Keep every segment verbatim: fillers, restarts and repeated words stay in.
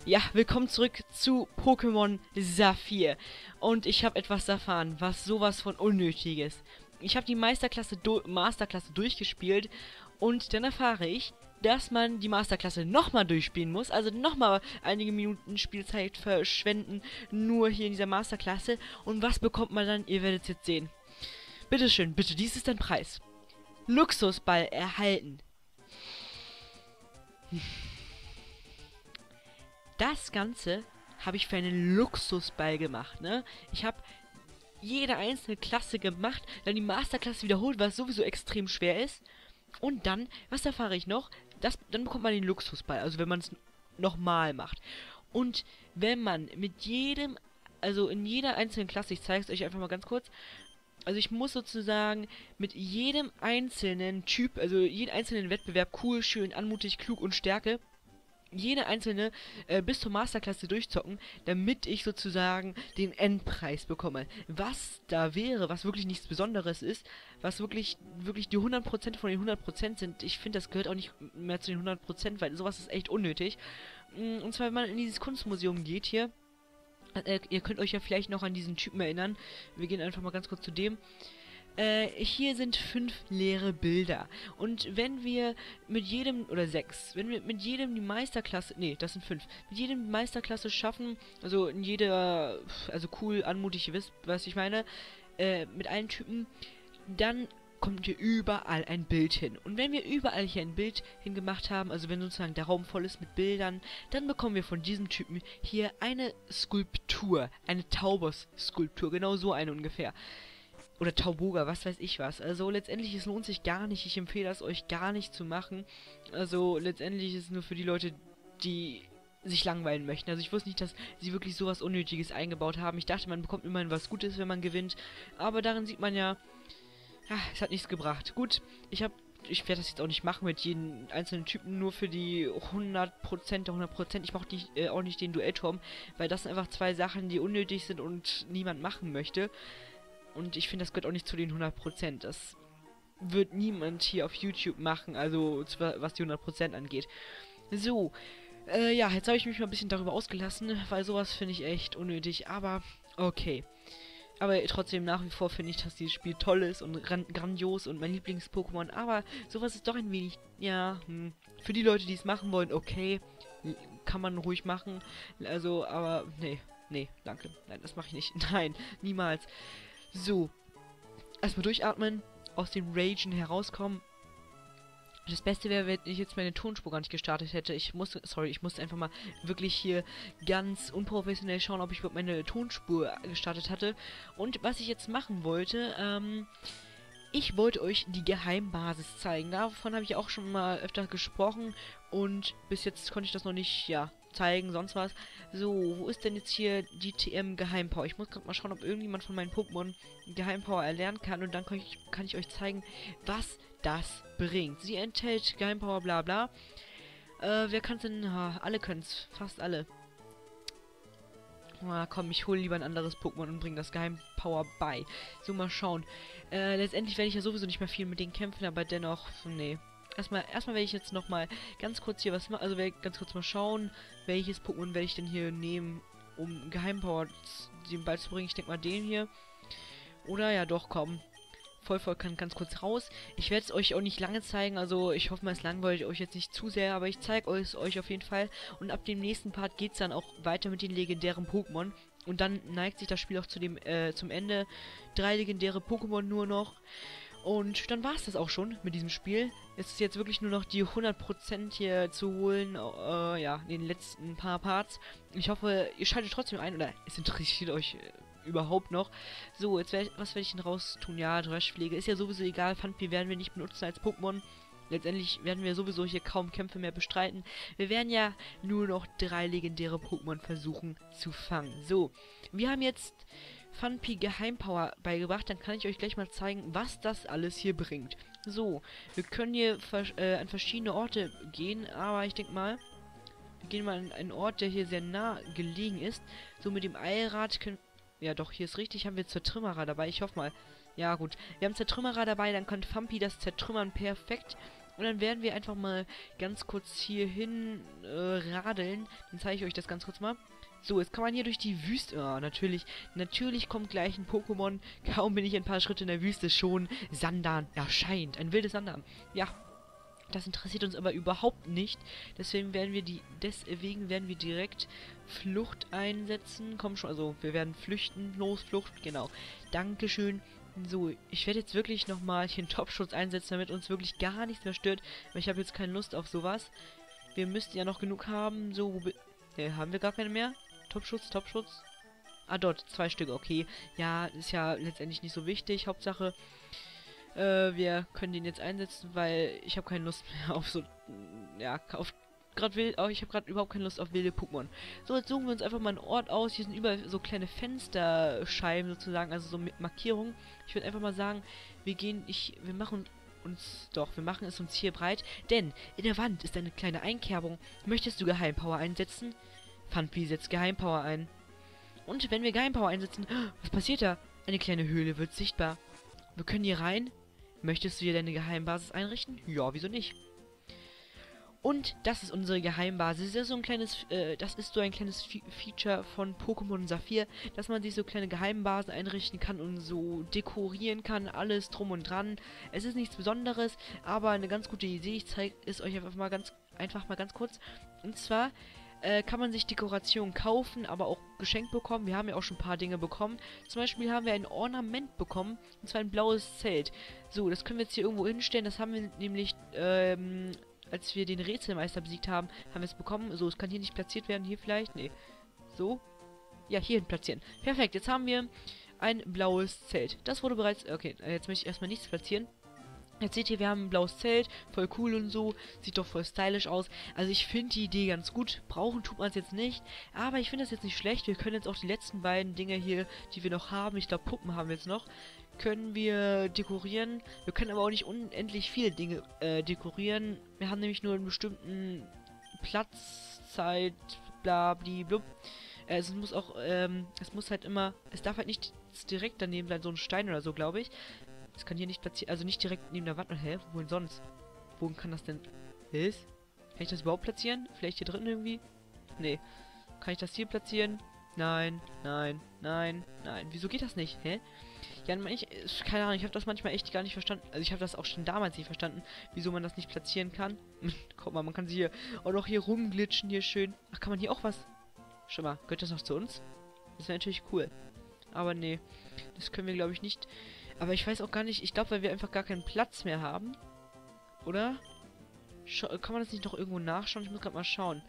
Ja, willkommen zurück zu Pokémon Saphir. Und ich habe etwas erfahren, was sowas von unnötig ist. Ich habe die Meisterklasse, du Masterklasse durchgespielt und dann erfahre ich, dass man die Masterklasse nochmal durchspielen muss. Also nochmal einige Minuten Spielzeit verschwenden, nur hier in dieser Masterklasse. Und was bekommt man dann? Ihr werdet es jetzt sehen. Bitteschön, bitte, dies ist dein Preis. Luxusball erhalten. Das Ganze habe ich für einen Luxusball gemacht, ne? Ich habe jede einzelne Klasse gemacht, dann die Masterklasse wiederholt, was sowieso extrem schwer ist. Und dann, was erfahre ich noch? Das, dann bekommt man den Luxusball, also wenn man es nochmal macht. Und wenn man mit jedem, also in jeder einzelnen Klasse, ich zeige es euch einfach mal ganz kurz, also ich muss sozusagen mit jedem einzelnen Typ, also jeden einzelnen Wettbewerb, cool, schön, anmutig, klug und Stärke, jede einzelne äh, bis zur Masterklasse durchzocken, damit ich sozusagen den Endpreis bekomme. Was da wäre, was wirklich nichts Besonderes ist, was wirklich wirklich die hundert Prozent von den hundert Prozent sind. Ich finde, das gehört auch nicht mehr zu den hundert Prozent, weil sowas ist echt unnötig. Und zwar, wenn man in dieses Kunstmuseum geht hier, äh, ihr könnt euch ja vielleicht noch an diesen Typen erinnern. Wir gehen einfach mal ganz kurz zu dem. Äh, hier sind fünf leere Bilder. Und wenn wir mit jedem, oder sechs, wenn wir mit jedem die Meisterklasse, nee, das sind fünf, mit jedem die Meisterklasse schaffen, also in jeder, also cool, anmutig, ihr wisst, was ich meine, äh, mit allen Typen, dann kommt hier überall ein Bild hin. Und wenn wir überall hier ein Bild hingemacht haben, also wenn sozusagen der Raum voll ist mit Bildern, dann bekommen wir von diesem Typen hier eine Skulptur, eine Taubos-Skulptur, genau so eine ungefähr. Oder Tauboga, was weiß ich was. Also letztendlich, es lohnt sich gar nicht. Ich empfehle es euch gar nicht zu machen. Also letztendlich ist es nur für die Leute, die sich langweilen möchten. Also ich wusste nicht, dass sie wirklich sowas Unnötiges eingebaut haben. Ich dachte, man bekommt immerhin was Gutes, wenn man gewinnt. Aber darin sieht man ja, ja, es hat nichts gebracht. Gut, ich habe ich werde das jetzt auch nicht machen mit jedem einzelnen Typen, nur für die hundert Prozent der hundert Prozent. Ich mache nicht, äh, auch nicht den Duellturm, weil das sind einfach zwei Sachen, die unnötig sind und niemand machen möchte. Und ich finde, das gehört auch nicht zu den hundert Prozent. Das wird niemand hier auf YouTube machen, also was die hundert Prozent angeht. So, äh, ja, jetzt habe ich mich mal ein bisschen darüber ausgelassen, weil sowas finde ich echt unnötig, aber okay. Aber trotzdem nach wie vor finde ich, dass dieses Spiel toll ist und grandios und mein Lieblings-Pokémon, aber sowas ist doch ein wenig, ja, hm, für die Leute, die es machen wollen, okay, kann man ruhig machen, also, aber, nee, nee, danke, nein, das mache ich nicht, nein, niemals. So, erstmal durchatmen, aus dem Ragen herauskommen. Das Beste wäre, wenn ich jetzt meine Tonspur gar nicht gestartet hätte. Ich musste, sorry, ich musste einfach mal wirklich hier ganz unprofessionell schauen, ob ich überhaupt meine Tonspur gestartet hatte. Und was ich jetzt machen wollte, ähm, ich wollte euch die Geheimbasis zeigen. Davon habe ich auch schon mal öfter gesprochen und bis jetzt konnte ich das noch nicht, ja, zeigen, sonst was. So, wo ist denn jetzt hier die T M Geheimpower? Ich muss gerade mal schauen, ob irgendjemand von meinen Pokémon Geheimpower erlernen kann und dann kann ich, kann ich euch zeigen, was das bringt. Sie enthält Geheimpower, bla bla. Äh, wer kann es denn? Ha, alle können es, fast alle. Na komm, ich hole lieber ein anderes Pokémon und bringe das Geheimpower bei. So, mal schauen. Äh, letztendlich werde ich ja sowieso nicht mehr viel mit denen kämpfen, aber dennoch, nee. Erstmal, erstmal werde ich jetzt nochmal ganz kurz hier was machen, also werde ich ganz kurz mal schauen, welches Pokémon werde ich denn hier nehmen, um Geheimpower dem beizubringen. Ich denke mal den hier. Oder ja doch, komm. Vollvoll kann ganz kurz raus. Ich werde es euch auch nicht lange zeigen, also ich hoffe mal, es langweilt euch jetzt nicht zu sehr, aber ich zeige es euch auf jeden Fall. Und ab dem nächsten Part geht es dann auch weiter mit den legendären Pokémon. Und dann neigt sich das Spiel auch zu dem, äh, zum Ende. Drei legendäre Pokémon nur noch. Und dann war es das auch schon mit diesem Spiel. Es ist jetzt wirklich nur noch die hundert Prozent hier zu holen, äh, ja, in den letzten paar Parts. Ich hoffe, ihr schaltet trotzdem ein, oder es interessiert euch äh, überhaupt noch. So, jetzt werd, was werde ich denn raus tun? Ja, Dreschpflege ist ja sowieso egal. Pfandbier werden wir nicht benutzen als Pokémon. Letztendlich werden wir sowieso hier kaum Kämpfe mehr bestreiten. Wir werden ja nur noch drei legendäre Pokémon versuchen zu fangen. So, wir haben jetzt Funpi Geheimpower beigebracht, dann kann ich euch gleich mal zeigen, was das alles hier bringt. So, wir können hier vers äh, an verschiedene Orte gehen, aber ich denke mal, wir gehen mal an einen Ort, der hier sehr nah gelegen ist. So, mit dem Eilrad können... Ja doch, hier ist richtig, haben wir Zertrümmerer dabei, ich hoffe mal. Ja gut, wir haben Zertrümmerer dabei, dann kann Fampi das zertrümmern perfekt. Und dann werden wir einfach mal ganz kurz hierhin äh, radeln. Dann zeige ich euch das ganz kurz mal. So, jetzt kann man hier durch die Wüste... Ah, natürlich. Natürlich kommt gleich ein Pokémon. Kaum bin ich ein paar Schritte in der Wüste, schon Sandan erscheint. Ein wildes Sandan. Ja, das interessiert uns aber überhaupt nicht. Deswegen werden wir die... Deswegen werden wir direkt Flucht einsetzen. Komm schon, also wir werden flüchten. Los, Flucht, genau. Dankeschön. So, ich werde jetzt wirklich nochmal hier einen Topschutz einsetzen, damit uns wirklich gar nichts mehr stört. Weil ich habe jetzt keine Lust auf sowas. Wir müssten ja noch genug haben. So, wo... Ne, haben wir gar keine mehr? Topschutz, Topschutz. Ah, dort, zwei Stück, okay. Ja, ist ja letztendlich nicht so wichtig. Hauptsache, äh, wir können den jetzt einsetzen, weil ich habe keine Lust mehr auf so, ja, auf, gerade will, oh, ich habe gerade überhaupt keine Lust auf wilde Pokémon. So, jetzt suchen wir uns einfach mal einen Ort aus. Hier sind überall so kleine Fensterscheiben sozusagen, also so mit Markierungen. Ich würde einfach mal sagen, wir gehen, ich, wir machen uns, doch, wir machen es uns hier breit, denn in der Wand ist eine kleine Einkerbung. Möchtest du Geheimpower einsetzen? Pfandbee setzt Geheimpower ein. Und wenn wir Geheimpower einsetzen, was passiert da? Eine kleine Höhle wird sichtbar. Wir können hier rein. Möchtest du hier deine Geheimbasis einrichten? Ja, wieso nicht? Und das ist unsere Geheimbasis. Das ist so ein kleines, äh, das ist so ein kleines Fe Feature von Pokémon Saphir, dass man sich so kleine Geheimbasen einrichten kann und so dekorieren kann, alles drum und dran. Es ist nichts Besonderes, aber eine ganz gute Idee. Ich zeige es euch einfach mal ganz, einfach mal ganz kurz. Und zwar Äh, kann man sich Dekoration kaufen, aber auch geschenkt bekommen. Wir haben ja auch schon ein paar Dinge bekommen. Zum Beispiel haben wir ein Ornament bekommen, und zwar ein blaues Zelt. So, das können wir jetzt hier irgendwo hinstellen. Das haben wir nämlich, ähm, als wir den Rätselmeister besiegt haben, haben wir es bekommen. So, es kann hier nicht platziert werden. Hier vielleicht? Nee. So. Ja, hierhin platzieren. Perfekt, jetzt haben wir ein blaues Zelt. Das wurde bereits... Okay, jetzt möchte ich erstmal nichts platzieren. Jetzt seht ihr, wir haben ein blaues Zelt, voll cool und so, sieht doch voll stylisch aus. Also ich finde die Idee ganz gut, brauchen tut man es jetzt nicht, aber ich finde das jetzt nicht schlecht. Wir können jetzt auch die letzten beiden Dinge hier, die wir noch haben, ich glaube Puppen haben wir jetzt noch, können wir dekorieren. Wir können aber auch nicht unendlich viele Dinge äh, dekorieren. Wir haben nämlich nur einen bestimmten Platz, Zeit, bla, bli, blub. Äh, es muss auch, ähm, es muss halt immer, es darf halt nicht direkt daneben sein, so ein Stein oder so, glaube ich. Das kann hier nicht platzieren, also nicht direkt neben der Wand. Hä? Wo denn sonst? Wo kann das denn? Ist? Kann ich das überhaupt platzieren? Vielleicht hier drin irgendwie? Nee. Kann ich das hier platzieren? Nein, nein, nein, nein. Wieso geht das nicht? Hä? Ja, manch, keine Ahnung, ich habe das manchmal echt gar nicht verstanden. Also ich habe das auch schon damals nicht verstanden, wieso man das nicht platzieren kann. Guck mal, man kann sie hier auch noch hier rumglitschen, hier schön. Ach, kann man hier auch was? Schau mal, gehört das noch zu uns? Das wäre natürlich cool. Aber nee, das können wir glaube ich nicht. Aber ich weiß auch gar nicht, ich glaube, weil wir einfach gar keinen Platz mehr haben. Oder? Schau, kann man das nicht noch irgendwo nachschauen? Ich muss gerade mal schauen.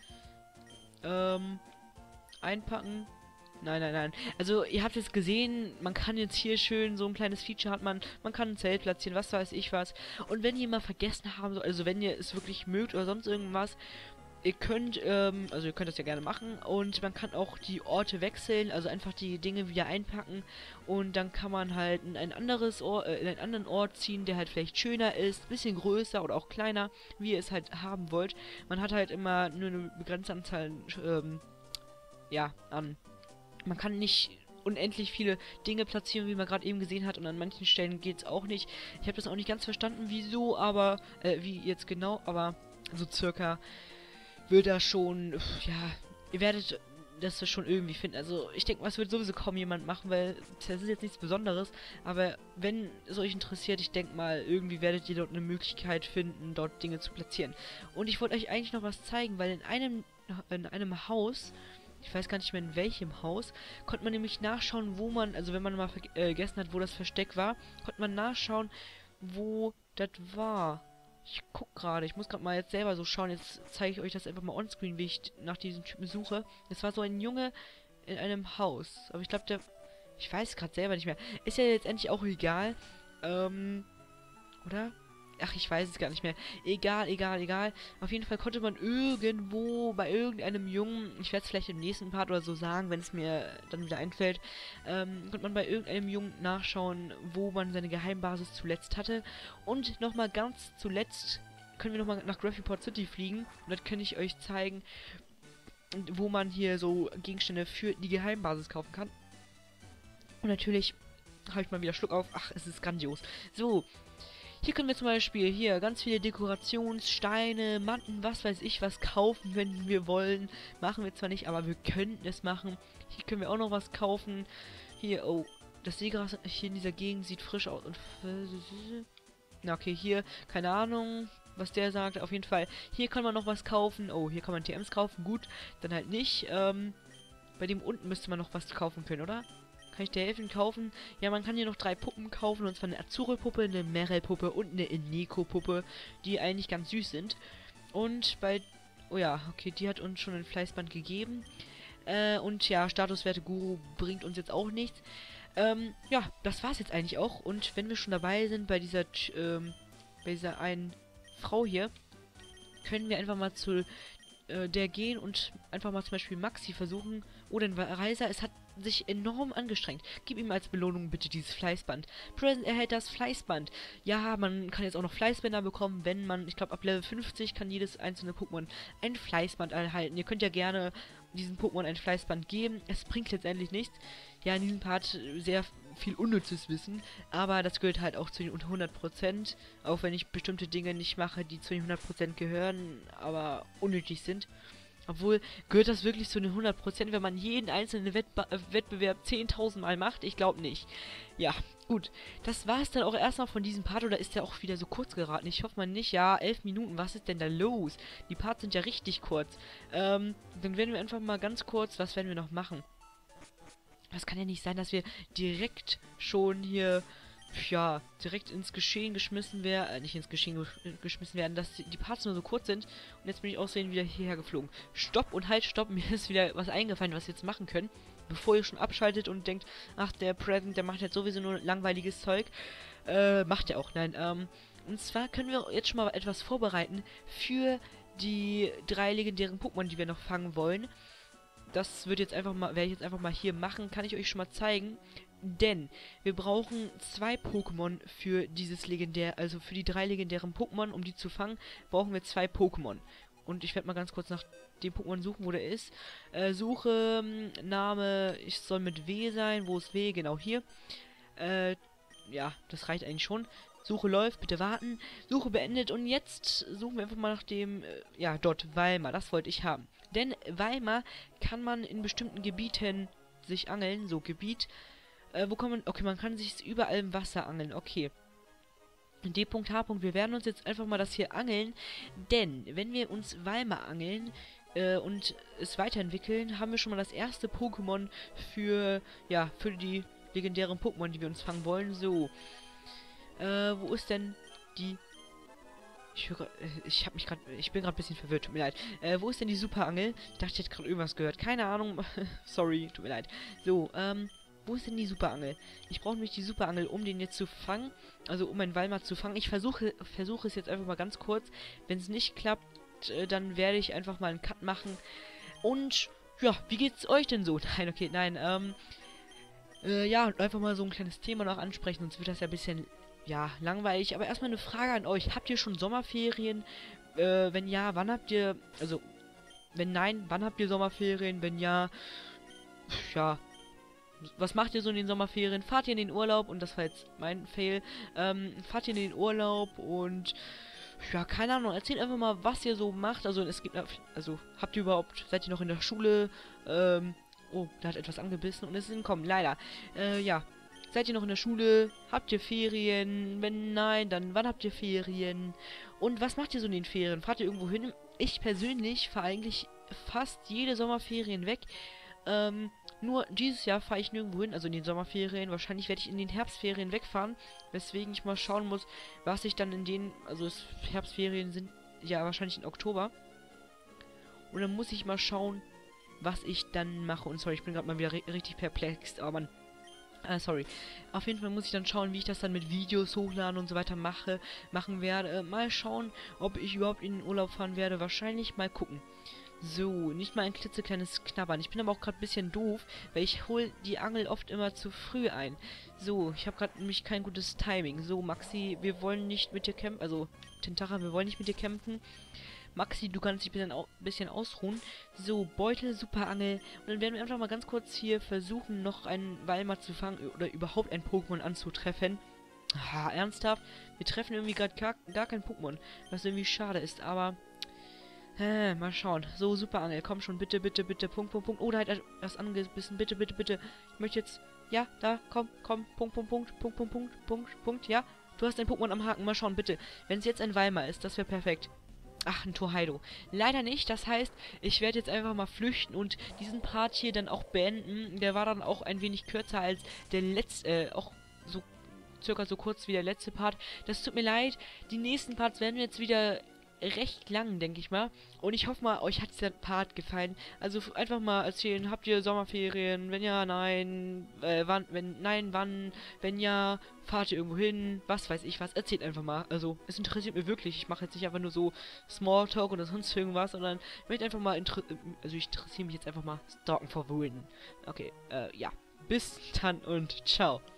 Ähm, einpacken. Nein, nein, nein. Also, ihr habt jetzt gesehen, man kann jetzt hier schön, so ein kleines Feature hat man, man kann ein Zelt platzieren, was weiß ich was. Und wenn ihr mal vergessen haben, also wenn ihr es wirklich mögt oder sonst irgendwas, ihr könnt, ähm, also ihr könnt das ja gerne machen und man kann auch die Orte wechseln, also einfach die Dinge wieder einpacken und dann kann man halt in ein anderes Ort, äh, in einen anderen Ort ziehen, der halt vielleicht schöner ist, bisschen größer oder auch kleiner, wie ihr es halt haben wollt. Man hat halt immer nur eine begrenzte Anzahl, ähm, ja, an, man kann nicht unendlich viele Dinge platzieren, wie man gerade eben gesehen hat und an manchen Stellen geht es auch nicht. Ich habe das auch nicht ganz verstanden, wieso, aber, äh, wie jetzt genau, aber so circa wird da schon, ja, ihr werdet das schon irgendwie finden. Also ich denke mal, es wird sowieso kaum jemand machen, weil das ist jetzt nichts Besonderes. Aber wenn es euch interessiert, ich denke mal, irgendwie werdet ihr dort eine Möglichkeit finden, dort Dinge zu platzieren. Und ich wollte euch eigentlich noch was zeigen, weil in einem, in einem Haus, ich weiß gar nicht mehr in welchem Haus, konnte man nämlich nachschauen, wo man, also wenn man mal äh, vergessen hat, wo das Versteck war, konnte man nachschauen, wo das war. Ich guck gerade, ich muss gerade mal jetzt selber so schauen. Jetzt zeige ich euch das einfach mal onscreen, wie ich nach diesem Typen suche. Es war so ein Junge in einem Haus. Aber ich glaube, der... Ich weiß gerade selber nicht mehr. Ist ja jetzt endlich auch egal. Ähm... Oder? Ach, ich weiß es gar nicht mehr. Egal, egal, egal. Auf jeden Fall konnte man irgendwo bei irgendeinem Jungen, ich werde es vielleicht im nächsten Part oder so sagen, wenn es mir dann wieder einfällt, ähm, konnte man bei irgendeinem Jungen nachschauen, wo man seine Geheimbasis zuletzt hatte. Und nochmal ganz zuletzt können wir nochmal nach Graphiport City fliegen. Und dann kann ich euch zeigen, wo man hier so Gegenstände für die Geheimbasis kaufen kann. Und natürlich habe ich mal wieder Schluck auf. Ach, es ist grandios. So. Hier können wir zum Beispiel hier ganz viele Dekorationssteine, Matten, was weiß ich, was kaufen, wenn wir wollen. Machen wir zwar nicht, aber wir könnten es machen. Hier können wir auch noch was kaufen. Hier, oh, das Seegras hier in dieser Gegend sieht frisch aus. Und na, okay, hier, keine Ahnung, was der sagt. Auf jeden Fall, hier kann man noch was kaufen. Oh, hier kann man T Ms kaufen. Gut, dann halt nicht. Ähm, bei dem unten müsste man noch was kaufen können, oder? Kann ich dir helfen kaufen? Ja, man kann hier noch drei Puppen kaufen. Und zwar eine Azure-Puppe, eine Merel-Puppe und eine Ineko-Puppe, die eigentlich ganz süß sind. Und bei... Oh ja, okay, die hat uns schon ein Fleißband gegeben. Äh, und ja, Statuswerte Guru bringt uns jetzt auch nichts. Ähm, ja, das war's jetzt eigentlich auch. Und wenn wir schon dabei sind bei dieser, ähm, bei dieser einen Frau hier, können wir einfach mal zu äh, der gehen und einfach mal zum Beispiel Maxi versuchen. Oder ein Reiser, es hat sich enorm angestrengt. Gib ihm als Belohnung bitte dieses Fleißband. Present erhält das Fleißband. Ja, man kann jetzt auch noch Fleißbänder bekommen, wenn man, ich glaube ab Level fünfzig kann jedes einzelne Pokémon ein Fleißband erhalten. Ihr könnt ja gerne diesem Pokémon ein Fleißband geben. Es bringt letztendlich nichts. Ja, in diesem Part sehr viel unnützes Wissen, aber das gehört halt auch zu den hundert Prozent, auch wenn ich bestimmte Dinge nicht mache, die zu den hundert Prozent gehören, aber unnötig sind. Obwohl, gehört das wirklich zu den hundert Prozent, wenn man jeden einzelnen Wettbe äh, Wettbewerb zehntausend Mal macht? Ich glaube nicht. Ja, gut. Das war es dann auch erstmal von diesem Part, oder ist der auch wieder so kurz geraten? Ich hoffe mal nicht. Ja, elf Minuten, was ist denn da los? Die Parts sind ja richtig kurz. Ähm, dann werden wir einfach mal ganz kurz, was werden wir noch machen? Das kann ja nicht sein, dass wir direkt schon hier... ja, direkt ins Geschehen geschmissen werden, äh, nicht ins Geschehen ge geschmissen werden, dass die, die Parts nur so kurz sind. Und jetzt bin ich aussehen wieder hierher geflogen. Stopp und halt, stopp, mir ist wieder was eingefallen, was wir jetzt machen können. Bevor ihr schon abschaltet und denkt, ach, der Present, der macht jetzt sowieso nur langweiliges Zeug. Äh, macht er auch, nein, ähm, und zwar können wir jetzt schon mal etwas vorbereiten für die drei legendären Pokémon, die wir noch fangen wollen. Das wird jetzt einfach mal, werde ich jetzt einfach mal hier machen, kann ich euch schon mal zeigen. Denn wir brauchen zwei Pokémon für dieses legendär, also für die drei legendären Pokémon, um die zu fangen, brauchen wir zwei Pokémon. Und ich werde mal ganz kurz nach dem Pokémon suchen, wo der ist. Äh, Suche, Name, ich soll mit W sein, wo ist W? Genau hier. Äh, ja, das reicht eigentlich schon. Suche läuft, bitte warten. Suche beendet und jetzt suchen wir einfach mal nach dem, äh, ja, dort, Weimar, das wollte ich haben. Denn Weimar kann man in bestimmten Gebieten sich angeln, so Gebiet. Äh, wo kann man... Okay, man kann sich überall im Wasser angeln. Okay. D. H. Wir werden uns jetzt einfach mal das hier angeln. Denn, wenn wir uns Weimar angeln äh, und es weiterentwickeln, haben wir schon mal das erste Pokémon für... Ja, für die legendären Pokémon, die wir uns fangen wollen. So. Äh, wo ist denn die... Ich höre... Ich hab mich gerade... Ich bin gerade ein bisschen verwirrt. Tut mir leid. Äh, wo ist denn die Superangel? Ich dachte, ich hätte gerade irgendwas gehört. Keine Ahnung. Sorry. Tut mir leid. So, ähm... Wo ist denn die Superangel? Ich brauche nämlich die Superangel, um den jetzt zu fangen. Also um einen Weimar zu fangen. Ich versuche versuche es jetzt einfach mal ganz kurz. Wenn es nicht klappt, äh, dann werde ich einfach mal einen Cut machen. Und ja, wie geht's euch denn so? Nein, okay, nein. Ähm, äh, ja, einfach mal so ein kleines Thema noch ansprechen. Sonst wird das ja ein bisschen, ja, langweilig. Aber erstmal eine Frage an euch. Habt ihr schon Sommerferien? Äh, wenn ja, wann habt ihr... Also, wenn nein, wann habt ihr Sommerferien? Wenn ja, ja... Was macht ihr so in den Sommerferien? Fahrt ihr in den Urlaub? Und das war jetzt mein Fail. Ähm, fahrt ihr in den Urlaub und... Ja, keine Ahnung. Erzählt einfach mal, was ihr so macht. Also, es gibt... Also, habt ihr überhaupt... Seid ihr noch in der Schule? Ähm... Oh, da hat etwas angebissen und es ist entkommen. Leider. Äh, ja. Seid ihr noch in der Schule? Habt ihr Ferien? Wenn nein, dann wann habt ihr Ferien? Und was macht ihr so in den Ferien? Fahrt ihr irgendwo hin? Ich persönlich fahre eigentlich fast jede Sommerferien weg. Ähm... Nur dieses Jahr fahre ich nirgendwo hin, also in den Sommerferien. Wahrscheinlich werde ich in den Herbstferien wegfahren, weswegen ich mal schauen muss, was ich dann in den, also es, Herbstferien sind ja wahrscheinlich im Oktober. Und dann muss ich mal schauen, was ich dann mache. Und sorry, ich bin gerade mal wieder richtig perplex, aber man, äh, sorry. Auf jeden Fall muss ich dann schauen, wie ich das dann mit Videos hochladen und so weiter mache, machen werde. Äh, mal schauen, ob ich überhaupt in den Urlaub fahren werde. Wahrscheinlich mal gucken. So, nicht mal ein klitzekleines Knabbern. Ich bin aber auch gerade ein bisschen doof, weil ich hole die Angel oft immer zu früh ein. So, ich habe gerade nämlich kein gutes Timing. So, Maxi, wir wollen nicht mit dir kämpfen. Also, Tintara, wir wollen nicht mit dir kämpfen. Maxi, du kannst dich ein bisschen, au bisschen ausruhen. So, Beutel, Superangel. Und dann werden wir einfach mal ganz kurz hier versuchen, noch einen Weimar zu fangen oder überhaupt ein Pokémon anzutreffen. Ah, ernsthaft? Wir treffen irgendwie gerade gar, gar kein Pokémon, was irgendwie schade ist, aber... Äh, mal schauen. So, super Angel, komm schon, bitte, bitte, bitte, Punkt, Punkt, Punkt. Oh, da hat das angebissen, bitte, bitte, bitte. Ich möchte jetzt... Ja, da, komm, komm, Punkt, Punkt, Punkt, Punkt, Punkt, Punkt, Punkt, Punkt, ja. Du hast ein Pokémon am Haken, mal schauen, bitte. Wenn es jetzt ein Weimar ist, das wäre perfekt. Ach, ein Torheido. Leider nicht, das heißt, ich werde jetzt einfach mal flüchten und diesen Part hier dann auch beenden. Der war dann auch ein wenig kürzer als der letzte, äh, auch so circa so kurz wie der letzte Part. Das tut mir leid. Die nächsten Parts werden jetzt wieder recht lang, denke ich mal. Und ich hoffe mal, euch hat der Part gefallen. Also einfach mal erzählen, habt ihr Sommerferien? Wenn ja, nein. Äh, wann, wenn nein, wann? Wenn ja, fahrt ihr irgendwo hin? Was weiß ich was. Erzählt einfach mal. Also, es interessiert mich wirklich. Ich mache jetzt nicht einfach nur so Smalltalk oder sonst irgendwas, sondern ich möchte einfach mal inter also ich interessiere mich jetzt einfach mal Stalken vor Wulden. Okay, äh, ja. Bis dann und ciao.